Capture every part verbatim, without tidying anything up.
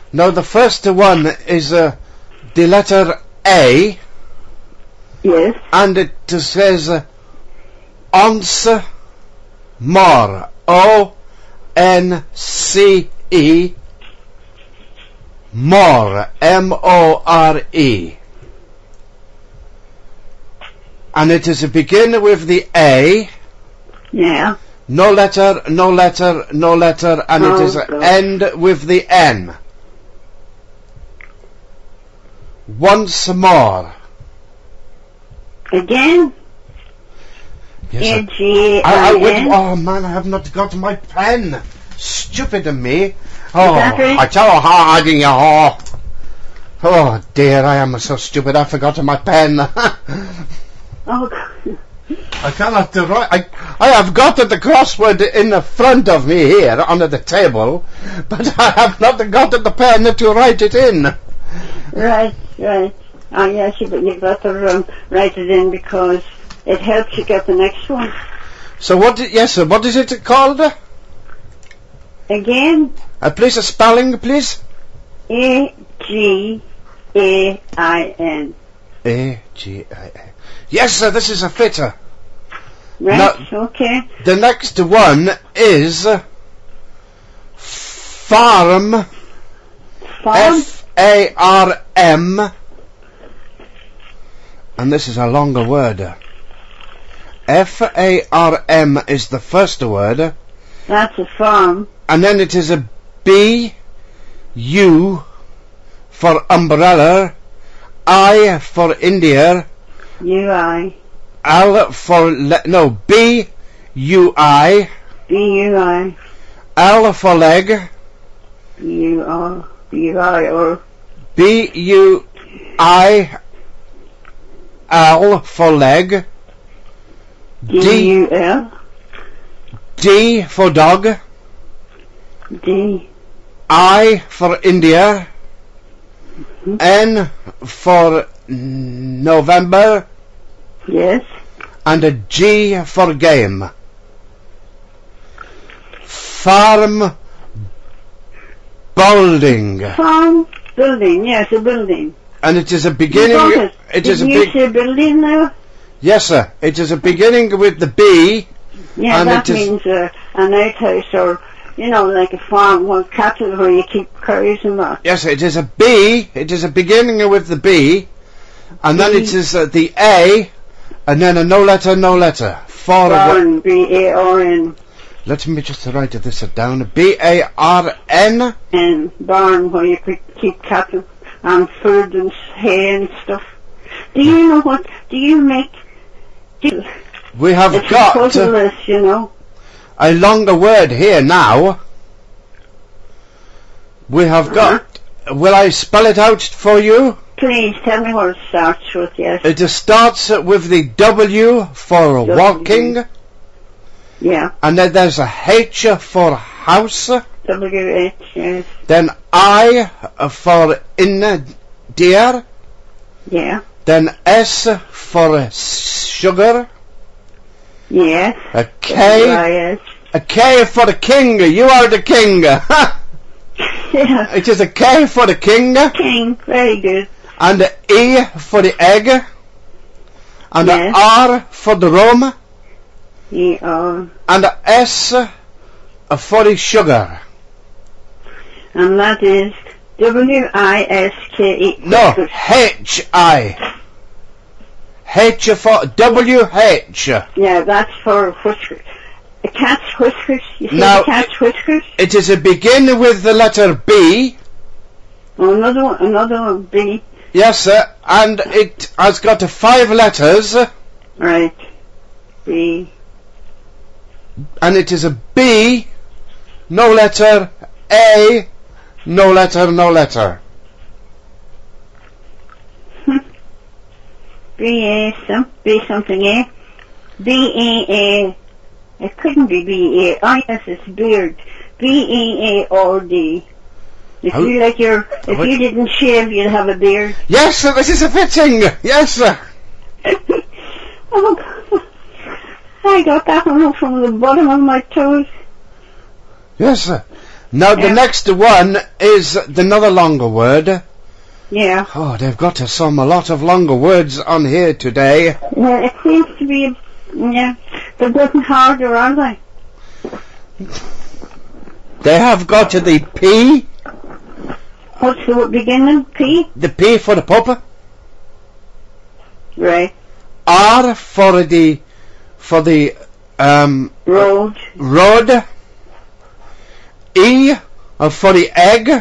Now the first one is uh, the letter A. Yes. And it says uh, once more. O N C E. More. M O R E. And it is a begin with the A. Yeah. No letter, no letter, no letter, and Oh, it is a God. end with the N. Once more. Again? Yes, A I- G I, I I would, N. oh man, I have not got my pen. Stupid of me. Oh, that right? I tell you how I did you. Oh. Oh dear, I am so stupid. I forgot my pen. Oh, God. I cannot do right. I I have got the crossword in the front of me here under the table, but I have not got the pen to write it in. Right, right. Oh, yes, you, but you've got to um, write it in because it helps you get the next one. So what? i- Yes, sir. What is it called? Again, Uh, please a spelling, please. A G A I N. A G I A. Yes, sir. This is a fitter. Right, okay. The next one is farm. Farm? F A R M. And this is a longer word. F A R M is the first word. That's a farm. And then it is a B U for umbrella, I for India, U I. L for le- no B U I, B U I. L for leg, B U R. B U I or B U I, L for leg, D U L. D for dog, D. I for India, N for November, Yes. and a G for game. Farm building, Farm building. Yes, a building. and it is a You got beginning. it. It is a Didn't you big. say building now? Yes, sir. It is a beginning with the B. Yeah, And that it is- means uh, an outhouse or, you know, like a farm with cattle where you keep cows and that. Yes, it is a B. It is a beginning with the B, and then B. it is uh, the A, and then a no letter, no letter. For Barn, B A R N. let me just write this down. B A R N. And barn where you could keep cattle and food and hay and stuff. Do you know what? Do you make? Do you, We have it's a got puzzle uh, list, you know. a longer word here now. We have got. Will I spell it out for you? Please tell me what it starts with. Yes. It just starts with the W for W. walking, Yeah. and then there's a H for house, W H. Yes. then I for India, Yeah. then S for sugar, Yes. a K, Yes. a K for the king. You are the king. Yeah. It is a K for the king, King. Very good. and a E for the egg, and Yes. a R for the rum, E R. and a S for the sugar. And that is W I S K E. No, H I. H for W H. Yeah, that's for whiskers. A cat's whiskers. You see Now, the cat's whiskers? It is a begin with the letter B. Oh, another one, another one, B. Yes, sir. And it has got five letters, Right. B. and it is a B, no letter, A, no letter, no letter. B A some B something A. B E A. It couldn't be B A. Oh yes, it's beard. B E A R D. If How- you like your, if what- you didn't shave, you'd have a beard. Yes, sir. This is a fitting. Yes, sir. Oh, God. I got that one from the bottom of my toes. Yes, sir. Now the Yeah. next one is another longer word. Yeah. Oh, they've got us some a lot of longer words on here today. Well, it seems to be, yeah, they're getting harder, aren't they? They have got to the P, What's the beginning? P? the P for the pup, Right. R for the for the um, Road. road, E uh, for the egg,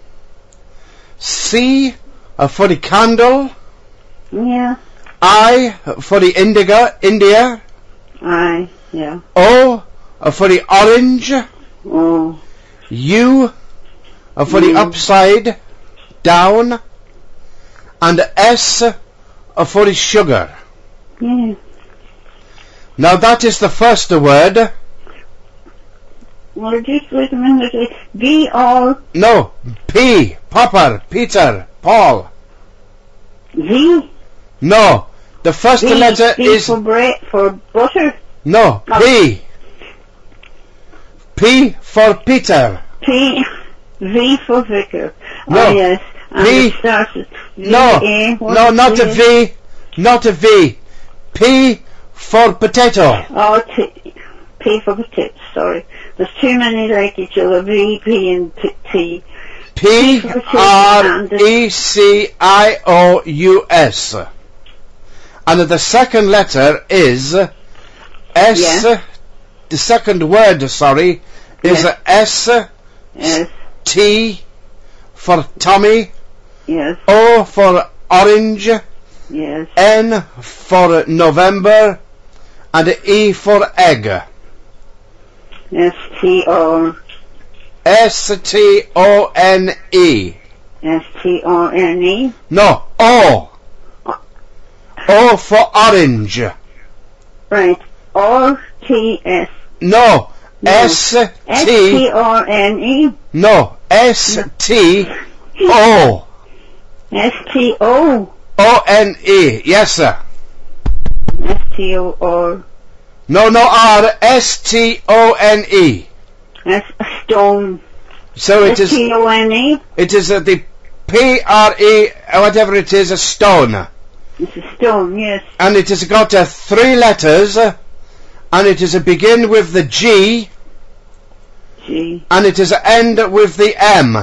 C uh, for the candle, Yeah. I for the indigo, India, Aye. Yeah. O uh, for the orange, Oh. U uh, for the Mm. upside down, and S uh, for the sugar. Yeah. Now that is the first word. Well, just wait a minute. B R No, P, Papa, Peter, Paul. V. No, the first B, letter B is for bread, for butter. no, P. P for Peter. P. V for vicar. No. Oh, yes. And P. it starts with V No, A. What no, is not a V, not a V. P for potato. Oh, T. P for potato. Sorry. There's too many like each other. V, P, and P, T. P for potato R and- E C I O U S. And the second letter is S. Yeah. The second word, sorry, is Yeah. S Yes. T for Tommy, Yes. O for orange, Yes. N for November, and E for egg. S T R. S T O N E. S T R N E. No, O. O for orange. Right. R T S. No, No. S S T. T R N E. No, S T O. S T O. O N E. Yes, sir. S T O R. No, no R. S T O N E. That's a stone. So it S is. T O N E. It is uh, the P R E, uh, whatever it is, a stone. It's a stone, yes. And it has got uh, three letters, uh, and it is a begin with the G, G. and it is a end with the M.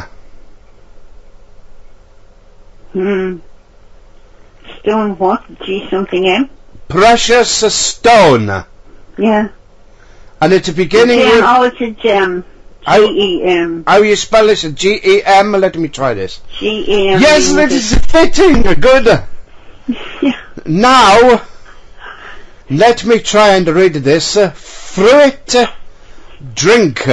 Hmm. Stone what? G something M? Precious stone. Yeah. And it's a beginning Gem. with... Oh, it's a gem. How- G E M. How you spell this? G E M? Let me try this. G E M. Yes, that is fitting. Good. Yeah. Now, let me try and read this. Uh, fruit drink.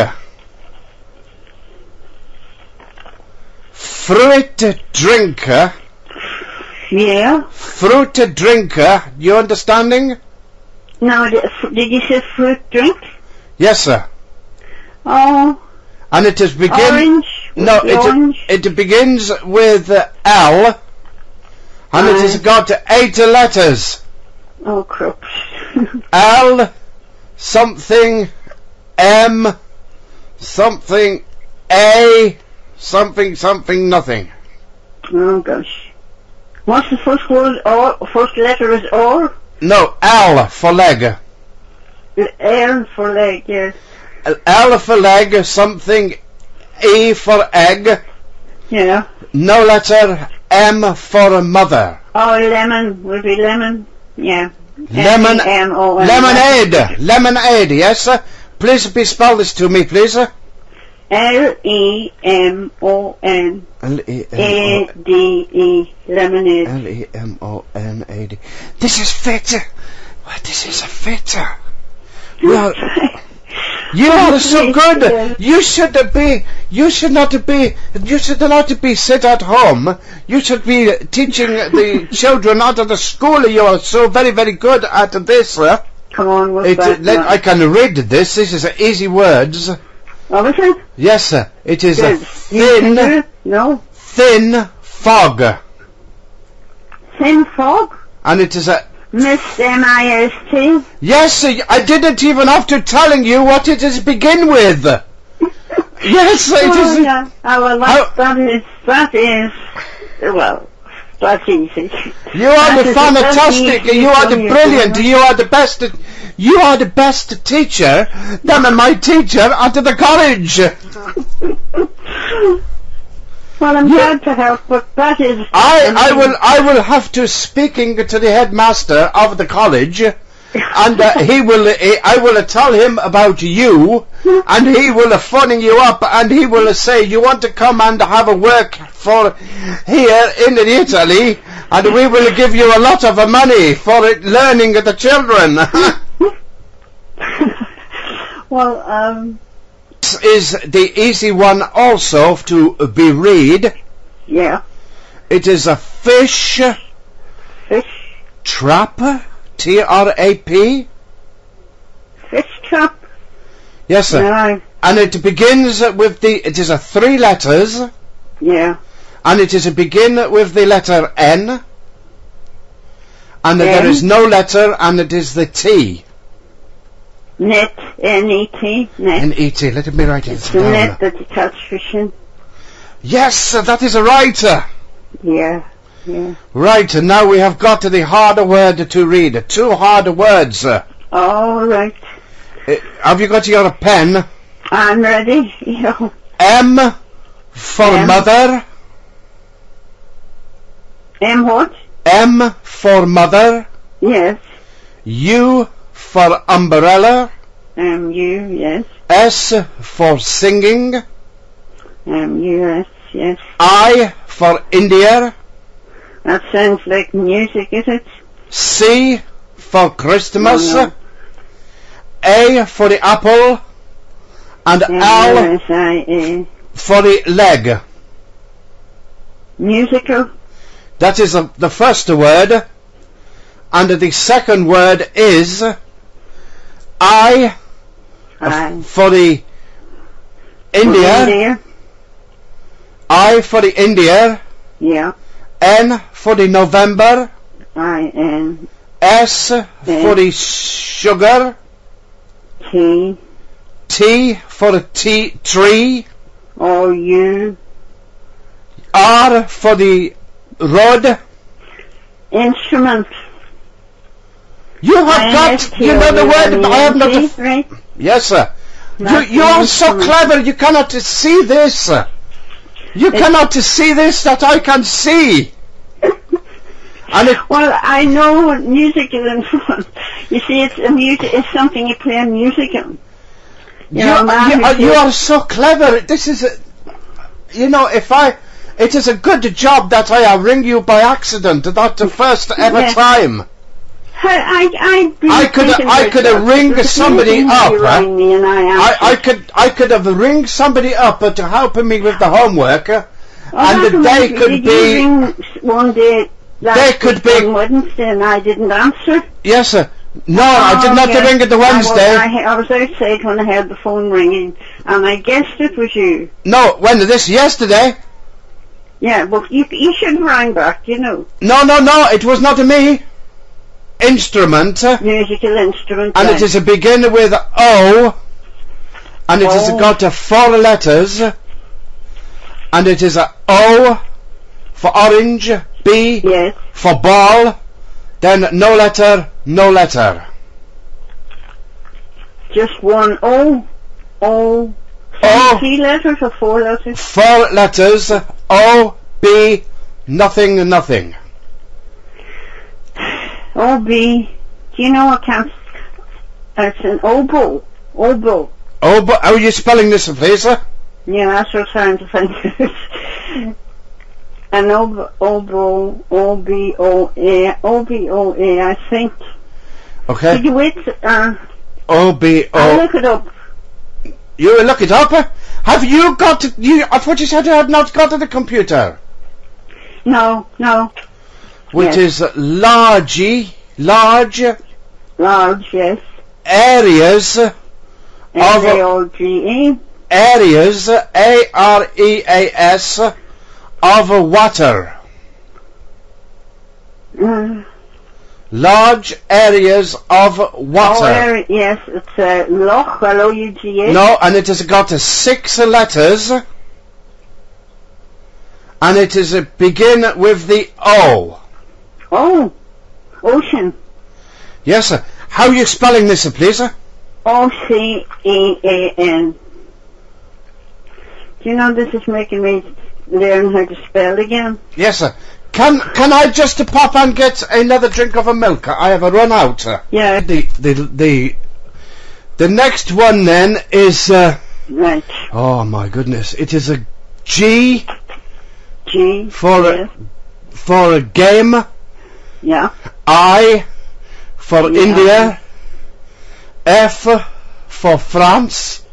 Fruit drinker. Yeah. Fruit drinker. You understanding? Now, did did you say fruit drink? Yes, sir. Oh, And it is begin. orange. No, The orange. it it begins with uh, L, and it has Aye. got eight letters. Oh, crooks. L, something, M, something, A, something, something, nothing. Oh, gosh. What's the first word? Or first letter is or. No, L for leg. L for leg. Yes. L for leg, something, E for egg, Yeah. no letter, M for mother. Oh, lemon would be lemon. Yeah. Lemon, M O N. lemonade, lemonade, yes sir. Please be spell this to me, please. L E M O N L E A M D E. Lemonade. O L E M O N A D. This is fit. Well, this is a fit. Well, you are so good. You should be. You should not be. You should not be sit at home. You should be teaching the children out of the school. You are so very, very good at this. Uh. Come on, what's It, that? let, I can read this. This is easy words. Oh, is it? Yes, sir. It is a Good. You can do thin, it? No. thin fog, Thin fog? and it is a. Mist M I S T? Yes, sir, I didn't even have to telling you what it is begin with. Yes, it oh, is. yeah. Oh, well, that, that is, that is, well, that's easy. You are That the is- that's fantastic, easy you are from the your brilliant, father. you are the best, you are the best teacher than my teacher at the college. Well, I'm You- glad to help, but that is... I, I will, I will have to speaking to the headmaster of the college, and uh, he will, uh, I will uh, tell him about you, and he will uh, phone you up, and he will uh, say you want to come and have a work for here in Italy, and we will give you a lot of uh, money for it, learning the children. Well, um, This is the easy one also to be read. yeah, It is a fish fish, trap, T R A P. fish trap. Yes, sir. Yeah, And it begins with the, it is a three letters, yeah, and it is a begin with the letter N, and there N. is no letter, and it is the T. net, N E T, net. N E T, let me write it It's the down. net that you catch fish in. Yes, sir, that is right. uh, Yeah, yeah. Right, and now we have got to the harder word to read. Two harder words. uh. All right. Uh, Have you got your pen? I'm ready. Yeah. M for M. mother. M what? M for mother. Yes. U for umbrella. M U, yes. S for singing. M U S, yes. I for India. That sounds like music, is it? C for Christmas. Oh, no. A for the apple. And M U L S I A. for the leg. Musical? That is uh, the first word. And the second word is I I. for the India. India? I for the India. Yeah. N for the November. I N S for the sugar. T T for the tea tree. O U. R for the road. Instrument. You have got, you know the word, but I have not. the right? Yes, sir. You, That's you are an so instrument. clever. You cannot see this. You It's- cannot see this that I can see. And it, Well, I know what musical instrument. You see, it's a music. It's something you play on musical. you, know, man, you, are, if you you- are so clever. This is, a, you know, if I, it is a good job that I ring you by accident, not the first ever Yes. time. I, I, I'd I could- thinking I about could that. ring There's a somebody few things up, you huh? rang me and I I, I answered. could, I could have ring somebody up uh, to help me with the homework, uh, Oh, and that the was- day could did be. You ring s- one day last They could week be- on Wednesday and I didn't answer. Yes, sir. No, I did Oh, not yes. ring it the I was, Wednesday. I, he- I was outside when I heard the phone ringing and I guessed it was you. No, when this yesterday? Yeah, well, you, you should have rang back, you know. No, no, no, it was not me. Instrument, uh, Musical instrument. and right. it is a begin with O, and it has Oh. got uh, four letters, and it is a O for orange, B Yes. for ball, then no letter, no letter. Just one O. O. O. Three letters or four letters? Four letters, O, B, nothing, nothing. O B. Do you know I can't? It's an oboe. Oboe. Oh, but how are you spelling this, please, sir? Yeah, that's what I'm trying to find out. An oboe, oboe, O B O A, O B O A, I think. Did Okay. you wait? Uh, O, B, I'll O. look it up. You will look it up? Have you got, you, I thought you said you had not got to the computer. No, no. Which Yes. is large, large Large, yes. areas, S A O G E. areas, A R E A S, of water. Uh, Large areas of water. Oh, area, yes, it's uh, Loch, L O U G H. No, and it has got uh, six letters. And it is uh, begin with the O. Oh, ocean. Yes, sir. How are you spelling this, sir, please, sir? O C E A N. Do you know this is making me learn how to spell again? Yes, sir. Can can I just pop and get another drink of a milk? I have a run out. Sir. Yeah. The the the the next one then is. Uh, Right. oh my goodness! It is a G. G. For yes. a, for a game. Yeah. I for Yeah. India. F for France.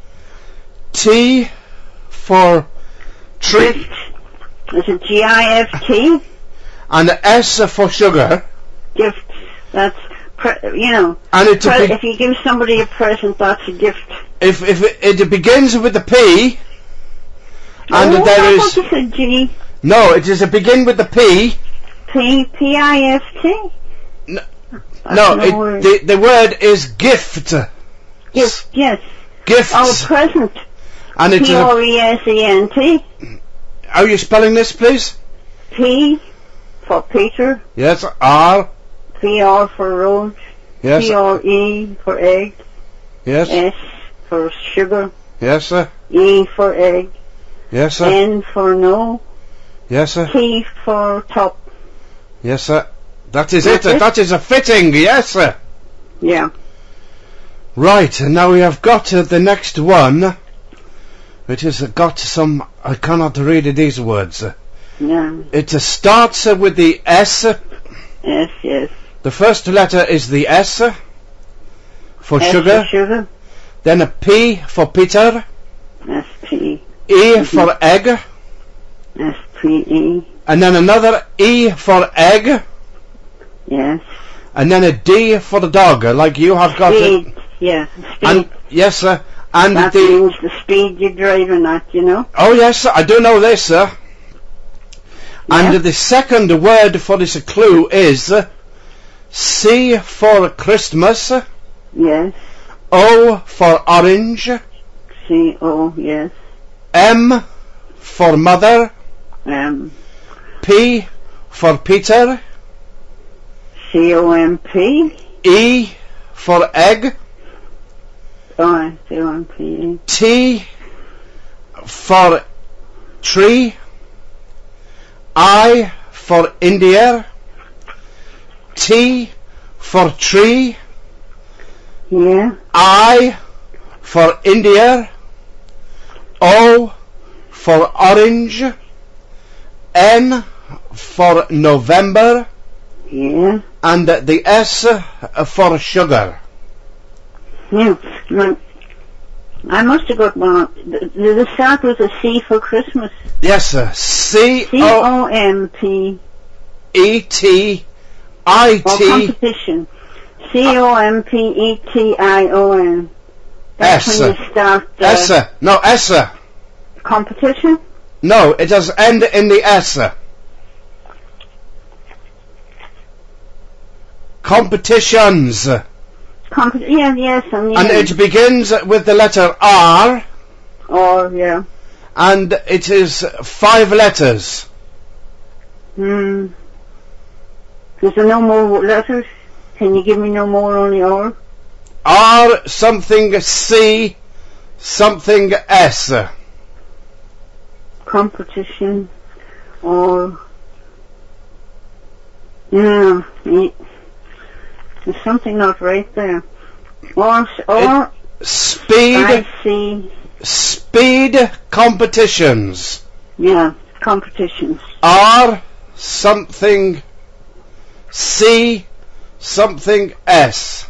T for tree. Gift. Is it G I F T? And S for sugar. Gift. That's, pre- you know, And it pre- be- if you give somebody a present, that's a gift. if if it, it begins with the P. And oh, there I is thought you said G. no. It is a begin with the P. P. P I F T? No, That's no. no It, word. the the word is gift. Gift, yes. Gifts. Oh, present. and it is. P A, R E S E N T. how are you spelling this, please? P for Peter. Yes. R. P R for road. Yes. P R E for egg. Yes. S for sugar. Yes, sir. E for egg. Yes, sir. N for no. Yes, sir. T for top. Yes, sir. That is That's it. it? That is a fitting. Yes, sir. Yeah. Right, and now we have got uh, the next one, which has uh, got some. I cannot read these words. Uh, Yeah. It uh, starts uh, with the S. S, yes. The first letter is the S uh, for S sugar. for sugar. Then a P for Peter. S P. E for egg. S P E. And then another E for egg. Yes. And then a D for the dog, uh, like you have got it. Speed. Yeah. Speed. And yes, sir. And that the means the speed you're driving at, you know. oh yes, sir, I do know this, sir. Yeah. And the second word for this clue is uh, C for Christmas, Yes. O for orange, C O. Yes. M for mother, Um. P for Peter, C O M P. E for egg, Oh, C O M P. T for tree, I for India, T for tree, Yeah. I for India, O for orange, N for November, Yeah. and the S uh, for sugar. Yeah. My, I must have got one. The, the start was a C for Christmas. Yes, sir. C C O O M P. E T I Or T competition. C O M P E T I O N. That's S. when you start uh, S. uh, No, S. uh, competition. No, it does end in the S. uh. Competitions. Compet- yeah, yes, and, And it begins with the letter R, or yeah. and it is five letters. Hmm. Is there no more letters? Can you give me no more, only R? R something C something S. Competition, or no, y- there's something not right there. Or or Speed I see. speed competitions. Yeah, competitions. R something C something S.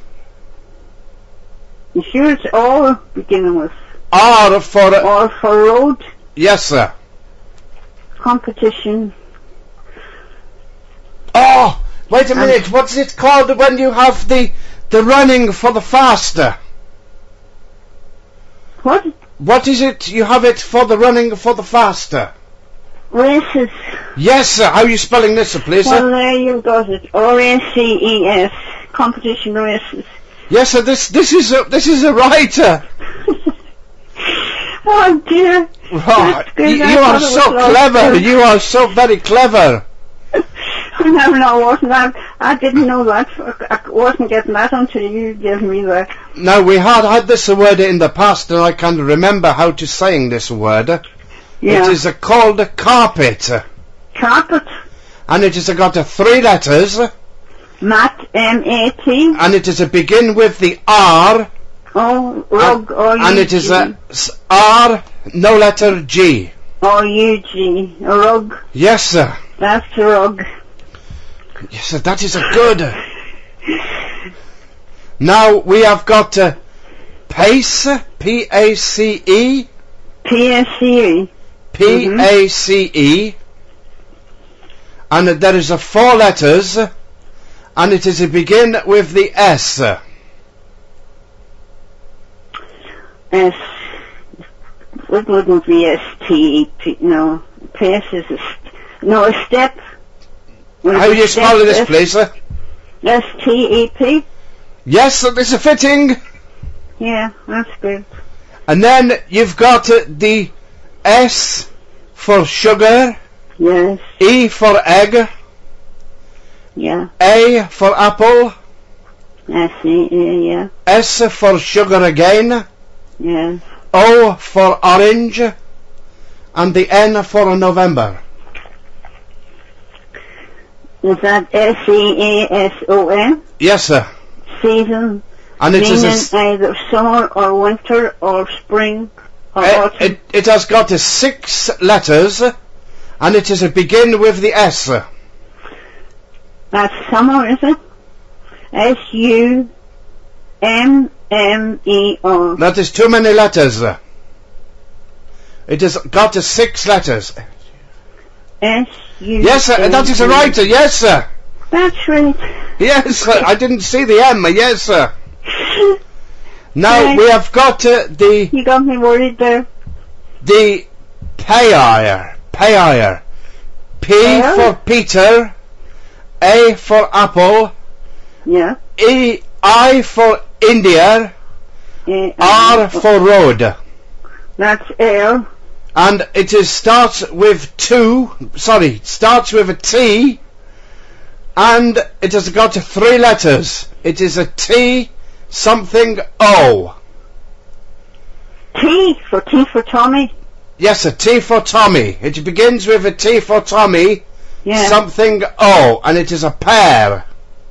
You sure it's all beginning with R for or for road yes, sir. competition? Oh, wait a minute. What's it called when you have the the running for the faster? What What is it? You have it for the running for the faster. races? Yes, sir. How are you spelling this, sir, please, Well, sir? there you got it. R A C E S. Competition races. Yes, sir. This this is a this is a writer. Oh dear. Right. That's good. You, I you are thought it so was clever. lost. You are so very clever. No, no, wasn't that? I didn't know that. I wasn't getting that until you gave me that. Now, we had had this word in the past, and I can remember how to saying this word. Yeah. It is a called a carpet, Carpet. and it is a got a three letters, Mat. M A T. and it is a begin with the R, Oh, rug. and, R U G. and it is a s- R, no letter G. R U G. A rug. Yes, sir. That's a rug. Yes, sir. That is a good. Now we have got uh, pace, P A C E, P S C E. P A C E, and there is a four letters, and it is a begin with the S. S. It wouldn't be S T E P. No. Pace is a st- no a step. How do you spell this, please, sir? S T E P. Yes, sir, this is fitting. Yeah, that's good. And then you've got uh, the S for sugar, Yes. E for egg, Yeah. A for apple, S E E. Yeah. S for sugar again, Yes. O for orange, and the N for November. Is that S E A S O N? Yes, sir. Season. And it is a Meaning s- either summer or winter or spring or it, autumn. it, it has got a six letters, and it is a begin with the S. That's summer, is it? S U M M E R. That is too many letters. It has got a six letters. S U. Yes, sir. That is a writer. Yes, sir. That's right. Yes, sir. I didn't see the M. Yes, sir. Now Right. we have got uh, the You got me worried there. the payer, payer. P Payer? for Peter, A for apple, Yeah. E I for India, Uh, R for road, That's air. and it is starts with two. Sorry, starts with a T, and it has got three letters. It is a T something O. T for T for Tommy. Yes, a T for Tommy. It begins with a T for Tommy, Yeah. something O, and it is a pair.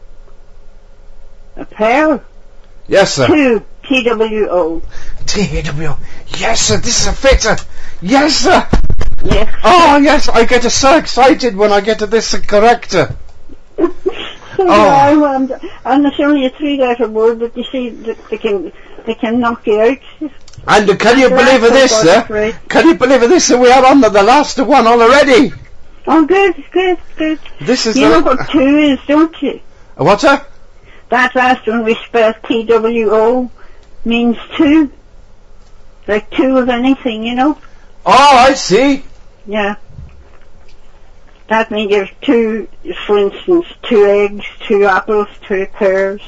A pair. Yes, sir. Two. T W O. T W. Yes, sir. This is a fitter. Yes, sir. Yes. Oh, yes. I get so excited when I get to this correct. So Oh. I'm, I'm, and it's only a three-letter word, but you see, they, they can they can knock you out. And can you After believe that, this, I got sir? it right. Can you believe this, sir? We are on the, the last one already. Oh, good, good, good. This is You the... know what two is, don't you? What, sir? That last one we spelled T W O means two. Like two of anything, you know? Oh, I see. Yeah. That means there's two, for instance, two eggs, two apples, two pears.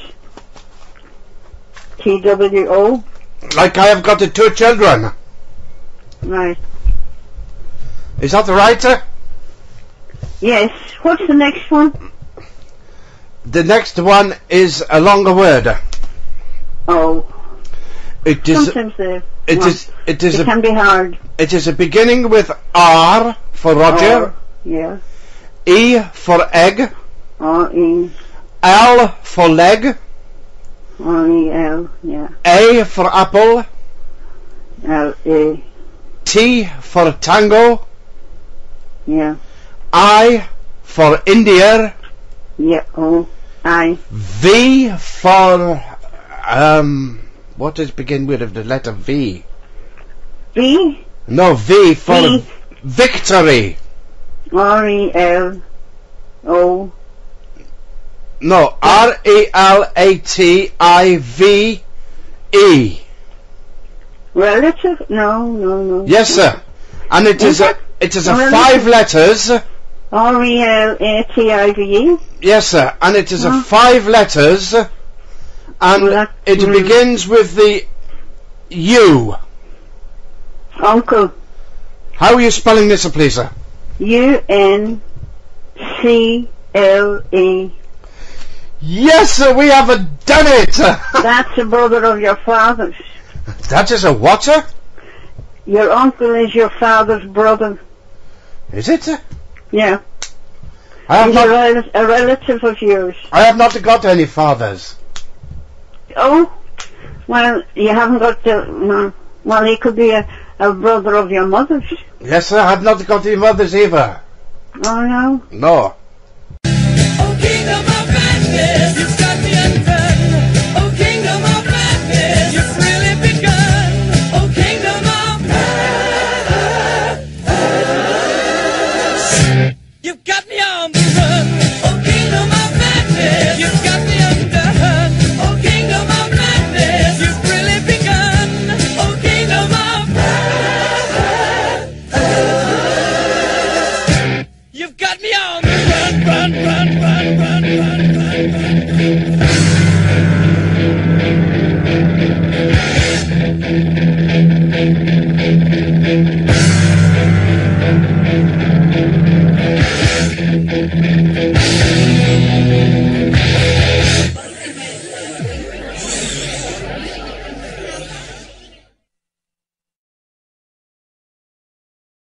T W O. Like I have got the two children. Right. Is that the right, sir? Yes. What's the next one? The next one is a longer word. Oh. It is... Sometimes they, It well, is... It is it a... can be hard. It is a beginning with R for Roger, Or, yeah. E for egg, R E. L for leg, R E L. Yeah. A for apple, L A. T for tango, Yeah. I for India, Yeah. O. I. V for um what does begin with of the letter V? B. No, V for V. victory. R E L. O. No, R E L A T I V E. Relative? No, no, no. Yes, sir. And it is Is a it? it is a Relative. five letters. R E L A T I V E. Yes, sir. And it is Huh? a five letters, and Well, that- it mm. begins with the U. Uncle. How are you spelling this, please, sir? U N C L E. Yes, sir, we have done it! That's a brother of your father's. That is a what, sir? Your uncle is your father's brother. Is it, sir? Yeah. I have He's a, not, rel- a relative of yours. I have not got any fathers. Oh, well, you haven't got the... No. Well, he could be a, a brother of your mother's. Yes, sir, I have not got any mothers either. Oh, no? No. Oh, kingdom of madness, you've got me undone. Oh, kingdom of madness, you've really begun. Oh, kingdom of madness, you've got me on the run. Oh, kingdom of madness, you've got me undone. Oh, kingdom of madness, you've really begun. Oh, kingdom of madness, you've got me on the run, run, run, run, run, run, run, run, run.